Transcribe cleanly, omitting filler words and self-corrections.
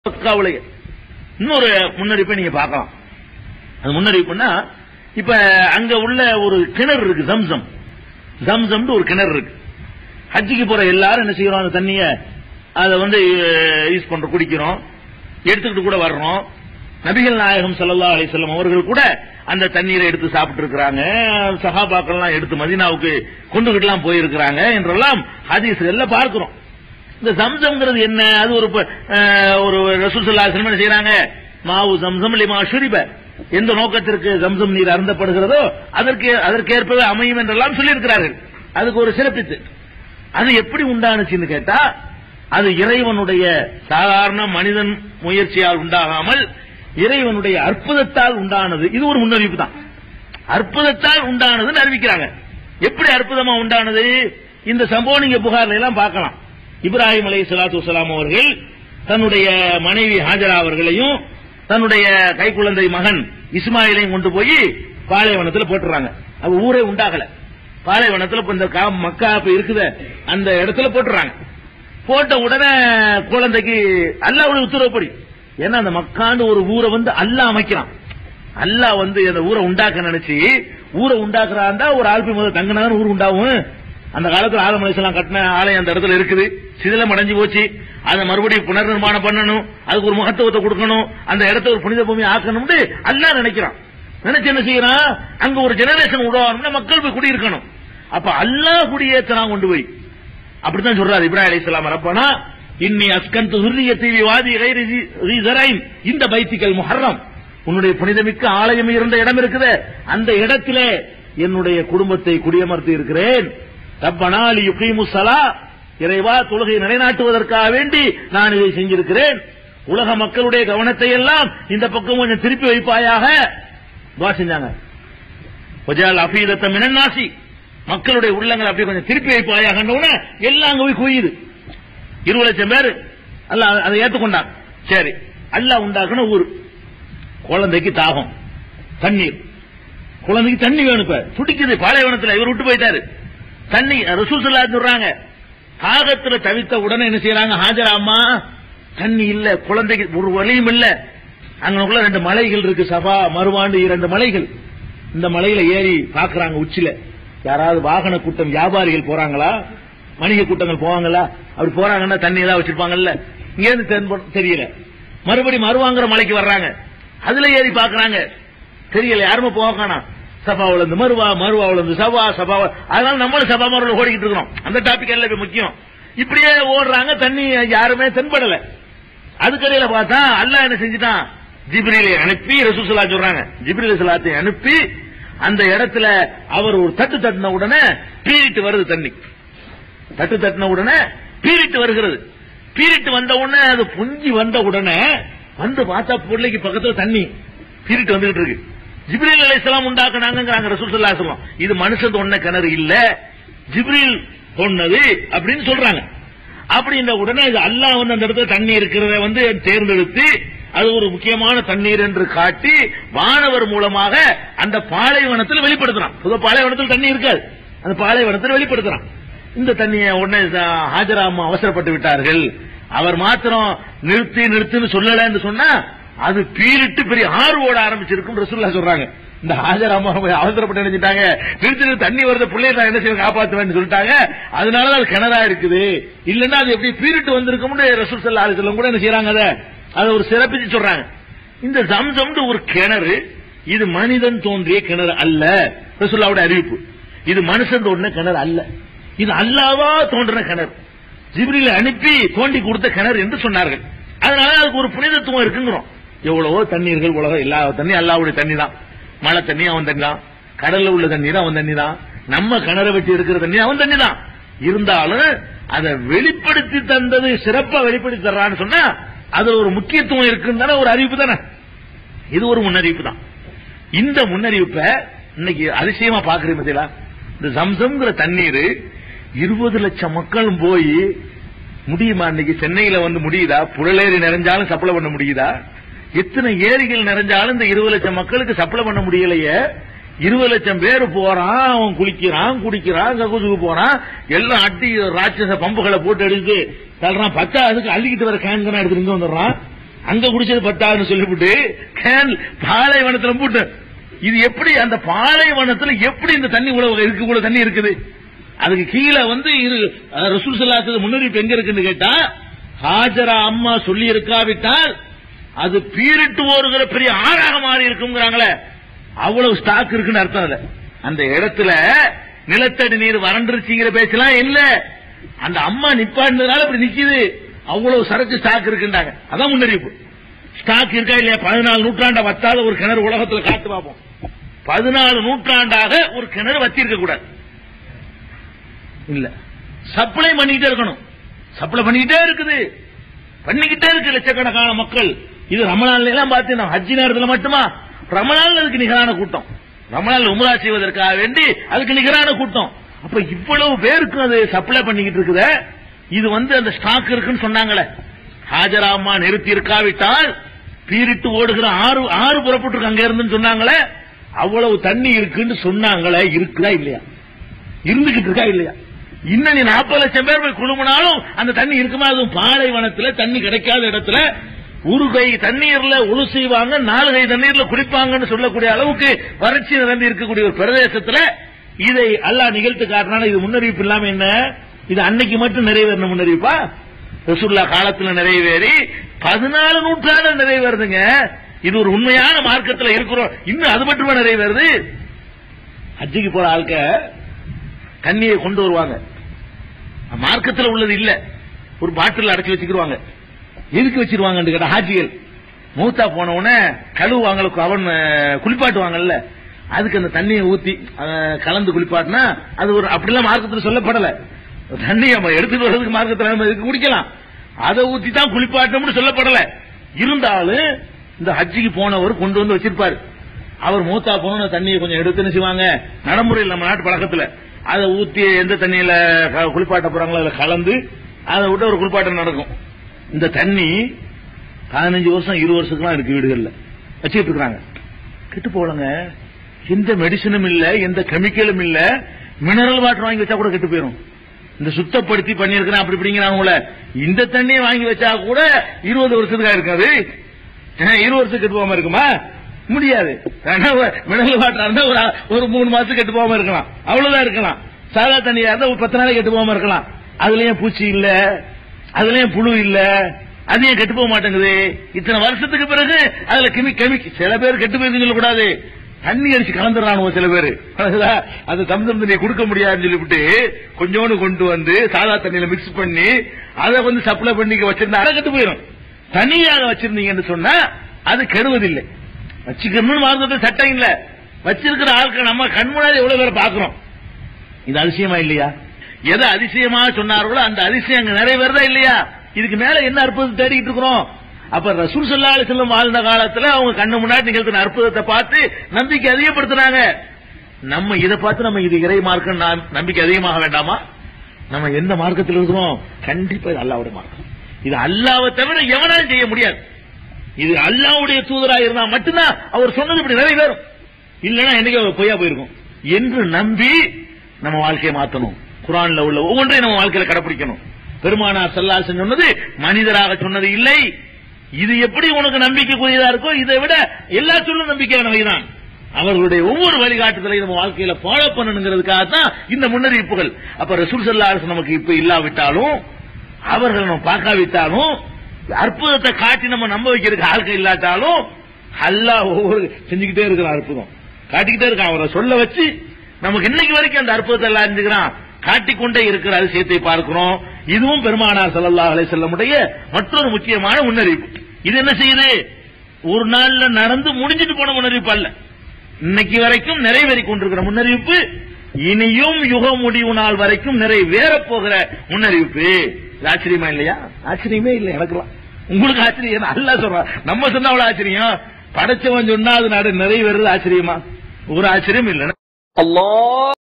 இன்னொரு முன்னறிப்பை நீங்க பார்க்கலாம். அது முன்னறிவிப்புன்னா, இப்ப அங்க உள்ள ஒரு கிணறு இருக்கு, ஜம்சம் ஒரு கிணறு இருக்கு. ஹஜ்ஜிக்கு போற எல்லாரும் என்ன செய்யறோம், அந்த தண்ணிய அதை யூஸ் பண்றோம், குடிக்கிறோம், எடுத்துக்கிட்டு கூட வர்றோம். நபிகள் நாயகம் ஸல்லல்லாஹு அலைஹி வஸல்லம் அவர்கள் கூட அந்த தண்ணீரை எடுத்து சாப்பிட்டு இருக்கிறாங்க. சஹாபாக்கள்லாம் எடுத்து மதீனாவுக்கு கொண்டுகிட்டுலாம் போயிருக்கிறாங்க என்றெல்லாம் ஹதீஸ்கள்ல பார்க்கிறோம். இந்த ஜம்சம்ங்கிறது என்ன? அது ஒரு ரசூல் ஸல்லல்லாஹு அலைஹி வஸல்லம் என்ன செய்றாங்க, மாவு ஜம்சம் லிமா ஷுரிப, எந்த நோக்கத்திற்கு ஜம்சம் நீர் அருந்தப்படுகிறதோ அதற்கேற்பவே அமையும் என்றெல்லாம் சொல்லி இருக்கிறார்கள். அதுக்கு ஒரு சிறப்பித்து அது எப்படி உண்டானுச்சுன்னு கேட்டா, அது இறைவனுடைய சாதாரண மனிதன் முயற்சியால் உண்டாகாமல் இறைவனுடைய அற்புதத்தால் உண்டானது. இது ஒரு முன்னறிவிப்பு தான். அற்புதத்தால் உண்டானதுன்னு அறிவிக்கிறாங்க. எப்படி அற்புதமா உண்டானது? இந்த சம்பவம் நீங்க புகார்ல எல்லாம் பார்க்கலாம். இப்ராஹிம் அலைஹிஸ்ஸலாத்து வஸ்ஸலாம் அவர்கள் தன்னுடைய மனைவி ஹாஜரா அவர்களையும் தன்னுடைய கைக்குழந்தை மகன் இஸ்மாயிலையும் கொண்டு போய் பாலைவனத்தில் போட்டுறாங்க. அது ஊரே உண்டாகல. பாலைவனத்தில் இந்த மக்கா இருக்குது அந்த இடத்துல போட்டுறாங்க. போட்ட உடனே குழந்தைக்கு அல்லாஹ்வுடைய உத்தரவுப்படி, ஏன்னா அந்த மக்காண்டு ஒரு ஊரை அல்லாஹ் அமைக்கிறான். அல்லாஹ் அந்த ஊரை உண்டாக்க நினைச்சு ஊரை உண்டாக்குறாண்டா ஒரு ஆல்பி முதல் தங்கினாதான் ஊர் உண்டாகும். அந்த காலத்தில் ஆதம் அலைஹிஸ்ஸலாம் கட்டின ஆலயம் அந்த இடத்துல இருக்குது, சிதிலம் அடைஞ்சு போச்சு. அதை மறுபடியும் புனர் நிர்மாணம் பண்ணணும், அதுக்கு ஒரு மகத்துவத்தை கொடுக்கணும், அந்த இடத்த ஒரு புனித பூமி ஆக்கணும்னு அல்லாஹ் நினைக்கிறான். நினைச்சு என்ன செய்யறான், அங்க ஒரு ஜெனரேஷன் உருவாகணும்னா மக்கள் போய் குடியிருக்கணும். அப்ப அல்லாஹ் குடியேற்றலாம் கொண்டு போய். அப்படித்தான் சொல்றாரு இப்ராஹிம் அலைஹிஸ்ஸலாம், ரப்பனா இன்னி அஸ்கன்து ذُرِّيَّتِي بِوَادٍ غَيْرِ ذِي زَرْعٍ عِندَ بَيْتِكَ الْمُحَرَّمِ, உன்னுடைய புனிதமிக்க ஆலயம் இருந்த இடம் இருக்குது, அந்த இடத்திலே என்னுடைய குடும்பத்தை குடியமர்த்தி இருக்கிறேன். ரப்பனா லியுகீமுஸ் ஸலா, இறைவா தொழுகை நிலைநாட்டுவதற்காக வேண்டி நான் இதை செஞ்சிருக்கிறேன். உலக மக்களுடைய கவனத்தை எல்லாம் இந்த பக்கம் கொஞ்சம் திருப்பி வைப்பாயாக துஆ செஞ்சாங்க. வஜால் அஃபீதத்த மினன் நாசி, மக்களுடைய உள்ளங்களை அப்படியே கொஞ்சம் திருப்பி வைப்பாயாக. எல்லாம் அங்க போய் குவியுது. 20 லட்சம் பேர் அல்லாஹ் அதை ஏற்றுக்கொண்டாங்க. சரி, அல்லாஹ் உண்டாக்குன ஊர். குழந்தைக்கு தாகம், தண்ணீர், குழந்தைக்கு தண்ணி வேணும். இப்ப துடிக்குது பாலைவனத்தில், இவர் விட்டு போயிட்டாரு. தண்ணி ரசூல் ஸல்லல்லாஹு அலைஹி சொல்றாங்க, தாகத்துல தவித்த உடனே என்ன செய்யறாங்க, ஹாஜரா அம்மா தண்ணி இல்ல, குழந்தைக்கு ஒரு வழியும் இல்ல. அங்கக்குள்ள 2 மலைகள் இருக்கு, சபா மருவாண்டு 2 மலைகள். இந்த மலையில ஏறி பாக்குறாங்க, உச்சில யாராவது வாகன கூட்டம் வியாபாரிகள் போறாங்களா, வணிக கூட்டங்கள் போவாங்களா? அப்படி போறாங்கன்னா தண்ணி ஏதாவது வச்சிருப்பாங்கல்ல, இங்க இருந்து தெரியல. மறுபடியும் மருவாங்கிற மலைக்கு வர்றாங்க, அதுல ஏறி பாக்குறாங்க, தெரியல, யாருமே போவானா. சபாவுல இருந்து மருவாவுல இருந்து சபா, அதனால நம்மளும் சபா மருவ ஓடிக்கிட்டு இருக்கிறோம். அந்த டாபிக் எல்லாம் முக்கியம். இப்படியே ஓடுறாங்க, தண்ணி யாருமே தென்படல. அதுக்கடையில பார்த்தா அல்லாஹ் என்ன செஞ்சுட்டான், ஜிப்ரீலை அனுப்பி, ரசூல் ஸல்லல்லாஹு அலைஹி சொல்றாங்க, ஜிப்ரீல் ஸல்லல்லாஹு அனுப்பி அந்த இடத்துல அவர் ஒரு தட்டு தட்டின உடனே பீரிட்டு வருது தண்ணி. தட்டு தட்டின உடனே பீரிட்டு வருகிறது. பீரிட்டு வந்த உடனே அது பொங்கி வந்த உடனே பார்த்தா பிள்ளைக்கு பக்கத்துல தண்ணி பீரிட்டு வந்துகிட்டு இருக்கு. ஜிப்ரீல் அலைஹிஸ்ஸலாம் உண்டாக்குனாங்கங்கறாங்க ரசூல் ஸல்லல்லாஹு அலைஹி வஸல்லம். இது மனுஷன் தோண்ட கிணறு இல்ல, ஜிப்ரீல் தோண்டது அப்படின்னு சொல்றாங்க. அப்படி இந்த உடனே இது அல்லாஹ் அந்த இடத்துல தண்ணி இருக்கிறத தேர்ந்தெடுத்து அது ஒரு முக்கியமான தண்ணீர் என்று காட்டி வானவர் மூலமாக அந்த பாலைவனத்தில் வெளிப்படுத்துறான். புது பாலைவனத்தில் தண்ணி இருக்காது, அந்த பாலைவனத்தில் வெளிப்படுத்துறான். இந்த தண்ணியை உடனே ஹாஜரா அம்மா அவசரப்பட்டு விட்டார்கள். அவர் மாத்திரம் நிறுத்துன்னு சொல்லலன்னு சொன்னா அது பீரிட்டு பெரிய ஆறு ஓட ஆரம்பிச்சிருக்கும் ரசூலுல்லாஹ் சொல்றாங்க. இந்த ஹாஜரா அம்மா அவசரப்பட்டு நினைச்சிட்டாங்க, நிறுத்தி தண்ணி வருது, பிள்ளைய நான் என்ன செய்ய காப்பாற்றுவேன்னு சொல்லிட்டாங்க. அதனாலதான் அது கிணறா இருக்குது, இல்லன்னா அது எப்படி பீரிட்டு வந்திருக்கும்னு ரசூல் ஸல்லல்லாஹு அலைஹி வஸல்லம் கூட என்ன செய்யறாங்க, அதை ஒரு சிறப்பிச்சு சொல்றாங்க. இந்த ஜம்சம் ஒரு கிணறு, இது மனிதன் தோன்றிய கிணறு அல்ல. ரசூலுல்லாஹ்வுடைய அறிவிப்பு, இது மனுஷன் தோன்றின கிணறு அல்ல, இது அல்லாஹ்வா தோன்றின கிணறு, ஜிப்ரீலை அனுப்பி தோண்டி கொடுத்த கிணறு என்று சொன்னார்கள். அதனால அதுக்கு ஒரு புனிதத்துவம் இருக்குங்கிறோம். எவ்வளவோ தண்ணீர்கள் உலகம், எல்லா தண்ணி அல்லாஹ்வுடைய தண்ணி தான். மழை தண்ணி அவன் தண்ணி தான், கடல்ல உள்ள தண்ணீர் அவன் தண்ணி தான், நம்ம கிணறு வெட்டி இருக்கிற தண்ணி அவன் தண்ணி தான். இருந்தாலும் அதை வெளிப்படுத்தி தந்தது, சிறப்பா வெளிப்படுத்தி தர்றான்னு சொன்னா அது ஒரு முக்கியத்துவம் இருக்குன்னு ஒரு அறிவிப்பு தானே. இது ஒரு முன்னறிவிப்பு தான். இந்த முன்னறிவிப்பை இன்னைக்கு அதிசயமா பாக்குறீங்க. இந்த ஜம்சம்ங்கிற தண்ணீர் 20 லட்சம் மக்களும் போய் முடியுமா? இன்னைக்கு சென்னையில முடியுதா? புழலேரி நிறைஞ்சாலும் சப்ளை பண்ண முடியுதா? எத்தனை ஏரிகள் நிறைஞ்சாலும் இந்த 20 லட்சம் மக்களுக்கு சப்ளை பண்ண முடியலையே. 20 லட்சம் பேர் போறான், அவன் குளிக்கிறான், குடிக்கிறான், கக்கூசுக்கு போறான், எல்லாம் அட்டி ராட்சச பம்புகளை போட்டு எடுத்து தள்ளுறான். 10 அதுக்கு அள்ளிக்கிட்டு வர கேன்கனா எடுத்துட்டு வந்துடுறான். அங்க குடிச்சது பத்தாதுன்னு சொல்லிவிட்டு பாலைவனத்துல போட்டு, இது எப்படி அந்த பாலைவனத்துல எப்படி இந்த தண்ணி இவ்வளவு தண்ணி இருக்குது? அதுக்கு கீழே ரசூல் ஸல்லல்லாஹு அலைஹி வஸல்லம் முன்னறிவிப்பு எங்க இருக்குன்னு கேட்டா, ஹாஜரா அம்மா சொல்லி இருக்காவிட்டால் அது பீரிட்டு ஓடுகிற பெரிய ஆறாக மாறி இருக்குங்கிறாங்களே, அவ்வளவு ஸ்டாக் இருக்குன்னு அர்த்தம். இல்ல அந்த இடத்துல நிலத்தடி நீர் வறண்டுருச்சுங்கிற பேச்செல்லாம் இல்ல, அந்த அம்மா நிப்பாட்டினதுனால அப்படி நிக்குது, அவ்வளவு சரக்கு ஸ்டாக் இருக்குன்றாங்க. அதான் முன்னறிவிப்பு. ஸ்டாக் இருக்கா இல்லையா? 14 நூற்றாண்டா வத்தாத ஒரு கிணறு உலகத்துல காத்து பார்ப்போம். 14 நூற்றாண்டாக ஒரு கிணறு வத்தி இருக்க கூடாது. இல்ல, சப்ளை பண்ணிக்கிட்டே இருக்கணும். சப்ளை பண்ணிக்கிட்டே இருக்குது, பண்ணிக்கிட்டே இருக்கு லட்சக்கணக்கான மக்கள். இது ரமலான்ல எல்லாம் பார்த்து ஹஜ்ஜி நேரத்தில் மட்டுமா? ரமலான் அதுக்கு நிகரான கூட்டம். ரமலான் உம்ரா செய்வதற்காக வேண்டி அதுக்கு நிகரான கூட்டம். அப்ப இவ்வளவு பேருக்கு அது சப்ளை பண்ணிக்கிட்டு இருக்குது. இது அந்த ஸ்டாக் இருக்குன்னு சொன்னாங்களே, ஹாஜரா அம்மா நிறுத்தி இருக்காவிட்டால் பீரிட்டு ஓடுகிற ஆறு புறப்பட்டு அங்க இருந்துன்னு சொன்னாங்களே, அவ்வளவு தண்ணி இருக்குன்னு சொன்னாங்களே, இருக்குதா இல்லையா? இருந்துகிட்டு இருக்கா இல்லையா? இன்னும் நீ 40 லட்சம் பேர் போய் குழுமினாலும் அந்த தண்ணி இருக்குமா? அதுவும் பாலைவனத்துல தண்ணி கிடைக்காத இடத்துல ஒரு கை தண்ணீர்ல ஒழு செய்வாங்க, 4 கை தண்ணீர்ல குடிப்பாங்கன்னு சொல்லக்கூடிய அளவுக்கு வறட்சி நிரம்பி இருக்கக்கூடிய ஒரு பிரதேசத்துல இதை அல்லாஹ் நிகழ்த்து காட்டினால இது முன்னறிவிப்பு இல்லாம என்ன? இது அன்னைக்கு மட்டும் நிறைவேறின முன்னறிவிப்பா? ரசூலுல்லாஹ் காலத்துல நிறைவேறி 14 நூற்றாண்டு நிறைவேறுதுங்க. இது ஒரு உண்மையான மார்க்கத்தில் இருக்கிறோம். இன்னும் அது மட்டுமா நிறைவேறுது? ஹஜ்ஜிக்கு போற ஆட்க தண்ணியை கொண்டு வருவாங்க, மார்க்கத்தில் உள்ளது இல்ல, ஒரு பாட்டில் அடைச்சி வச்சுக்கிடுவாங்க. எதுக்கு வச்சிருவாங்கன்னு கேட்டா, ஹாஜிகள் மூத்தா போன உடனே கழுவுவாங்க, அவன் குளிப்பாட்டுவாங்கல்ல, அதுக்கு அந்த தண்ணியை ஊத்தி கலந்து குளிப்பாட்டினா அது ஒரு அப்படிலாம் மார்க்கத்தில் சொல்லப்படல. தண்ணியை எடுத்துட்டு வர்றதுக்கு மார்க்கத்தில் குடிக்கலாம், அதை ஊத்தி தான் குளிப்பாட்டம்னு சொல்லப்படல. இருந்தாலும் இந்த ஹஜ்ஜிக்கு போனவர் கொண்டு வந்து வச்சிருப்பாரு. அவர் மூத்தா போன தண்ணியை கொஞ்சம் எடுத்துன்னு செய்வாங்க, நடைமுறையில் நம்ம நாட்டு பழக்கத்துல அதை ஊத்தி எந்த தண்ணியில குளிப்பாட்ட போறாங்களோ அதுல கலந்து அதை விட்டு ஒரு குளிப்பாட்டம் நடக்கும். இந்த தண்ணி 15 வருஷம் 20 வருஷத்துக்குலாம் இருக்கு, வீடுகள்ல வச்சுட்டு இருக்காங்க. கெட்டு போலங்க, எந்த மெடிசனும் இல்ல, எந்த கெமிக்கலும் இல்ல, மினரல் வாட்டர் வாங்கி வச்சா கூட கெட்டு போயிடும். இந்த சுத்தப்படுத்தி பண்ணிருக்கிறேன் அப்படி இப்படிங்கிறாங்க. இந்த தண்ணியை வாங்கி வச்சா கூட 20 வருஷத்துக்கா இருக்காது, 20 வருஷத்துக்கு கெட்டு போகாம இருக்குமா? முடியாது. மினரல் வாட்டர் இருந்தா ஒரு 3 மாசத்துக்கு கெட்டு போகாம இருக்கலாம், அவ்வளவுதான் இருக்கலாம். சாதா தண்ணியா இருந்தா ஒரு 10 நாளைக்கு கெட்டு போகாம இருக்கலாம். அதுலயும் பூச்சி இல்ல, அதுலயும் புழு இல்ல, அது ஏன் கெட்டு போக மாட்டேங்குது? இத்தனை வருஷத்துக்கு பிறகு அதுல கெமிக்கல் சில பேர் கெட்டு போயிருக்குன்னு சொல்லக்கூடாது, தண்ணி அடிச்சு கலந்துடுறானுவோ சில பேரு. அது தம்சம் தண்ணியை கொடுக்க முடியாதுன்னு சொல்லிவிட்டு கொஞ்சோண்டு கொண்டு வந்து சாதா தண்ணியில மிக்ஸ் பண்ணி அதை சப்ளை பண்ணி வச்சிருந்தா அதை கெட்டு போயிடும். தனியாக வச்சிருந்தீங்கன்னு சொன்னா அது கெடுவதில்லை. வச்சுக்கணும்னு மார்க்கத்தில் சட்டம் இல்ல, வச்சிருக்கிற ஆட்கள் நம்ம கண் முன்னாடி எவ்வளவு பேரை பாக்குறோம். இது அதிசயமா இல்லையா? எதை அதிசயமா சொன்னார்களோ அந்த அதிசயம் அங்க நிறைவேறதா இல்லையா? இதுக்கு மேல என்ன அற்புதத்தை தேடிட்டு இருக்கிறோம்? அப்ப ரசூல் ஸல்லல்லாஹு அலைஹி வஸல்லம் வாழ்ந்த காலத்துல அவங்க கண்ணு முன்னாடி நிகழ்த்தின அற்புதத்தை பார்த்து நம்பிக்கை அதிகப்படுத்துறாங்க. நம்ம இதை பார்த்து நம்ம இது இறை மார்க்கம் நம்பிக்கை அதிகமாக வேண்டாமா? நம்ம எந்த மார்க்கத்தில் இருக்கிறோம்? கண்டிப்பா இது அல்லாஹ்வுடைய மார்க்கம். இது அல்லாஹ்வை தவிர எவனாலும் செய்ய முடியாது. இது அல்லாஹ்வுடைய தூதராக இருந்தா மட்டும்தான் அவர் சொன்னது இப்படி நிறைவேறும், இல்லைன்னா என்னைக்கு பொய்யா போயிருக்கும் என்று நம்பி நம்ம வாழ்க்கையை மாற்றணும். குர்ஆன்ல உள்ள ஒவ்வொன்றையும் நம்ம வாழ்க்கையில கடைபிடிக்கணும். பெருமானார் ஸல்லல்லாஹு அலைஹி வஸல்லம் சொன்னது மனிதராக சொன்னது இல்லை. இது எப்படி உனக்கு நம்பிக்கைக்குரியதா இருக்கோ இதை விட எல்லா சொல்லும் நம்பிக்கையானவைதான். அவர்களுடைய ஒவ்வொரு வழிகாட்டுதலையும் நம்ம வாழ்க்கையில ஃபாலோ பண்ணணுங்கிறதுக்காக தான் இந்த முன்னறிவிப்புகள். அப்ப ரசூல் ஸல்லல்லாஹு அலைஹி வஸல்லம் நமக்கு இப்ப இல்லாவிட்டாலும், அவர்கள் நம்ம பார்க்காவிட்டாலும், அற்புதத்தை காட்டி நம்ம நம்ப வைக்கிறதுக்கு ஆட்கள் இல்லாட்டாலும் அல்லாஹ் ஒவ்வொரு செஞ்சுக்கிட்டே இருக்கிற அற்புதம் காட்டிக்கிட்டே இருக்கான். அவரை சொல்ல வச்சு நமக்கு இன்னைக்கு வரைக்கும் அந்த அற்புதத்தை எல்லாம் அறிஞ்சுக்கிறான், காட்டிக்கொண்டே இருக்கிற அதிசயத்தை பார்க்கிறோம். இதுவும் பெருமானார் ஸல்லல்லாஹு அலைஹி வஸல்லம் மற்றொரு முக்கியமான முன்னறிவிப்பு. இது என்ன செய்யுது? ஒரு நாள்ல நடந்து முடிஞ்சிட்டு போன முன்னறிவிப்பு அல்ல, இன்னைக்கு வரைக்கும் நிறைவேறி கொண்டிருக்கிற முன்னறிவிப்பு, இனியும் யுக முடிவு நாள் வரைக்கும் நிறைவேறப் போகிற முன்னறிவிப்பு. ஆச்சரியமா இல்லையா? ஆச்சரியமே இல்லை எனக்குலாம். உங்களுக்கு ஆச்சரியம்? அல்லாஹ் சொல்றான், நம்ம சொன்னா அவ்வளவு ஆச்சரியம். படைச்சவன் சொன்னா அது நிறைவேறது ஆச்சரியமா? ஒரு ஆச்சரியம் இல்லை. அல்லாஹ்